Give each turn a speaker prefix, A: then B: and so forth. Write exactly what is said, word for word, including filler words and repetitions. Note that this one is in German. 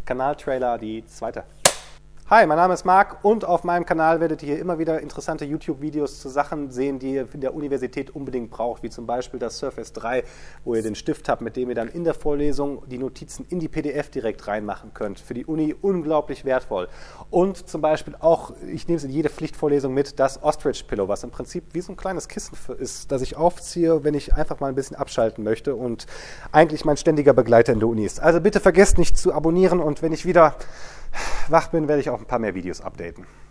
A: Kanaltrailer, die zweite. Hi, mein Name ist Marc und auf meinem Kanal werdet ihr hier immer wieder interessante YouTube-Videos zu Sachen sehen, die ihr in der Universität unbedingt braucht, wie zum Beispiel das Surface drei, wo ihr den Stift habt, mit dem ihr dann in der Vorlesung die Notizen in die P D F direkt reinmachen könnt. Für die Uni unglaublich wertvoll. Und zum Beispiel auch, ich nehme es in jede Pflichtvorlesung mit, das Ostrich Pillow, was im Prinzip wie so ein kleines Kissen ist, das ich aufziehe, wenn ich einfach mal ein bisschen abschalten möchte und eigentlich mein ständiger Begleiter in der Uni ist. Also bitte vergesst nicht zu abonnieren und wenn ich wieder wach bin, werde ich auch ein paar mehr Videos updaten.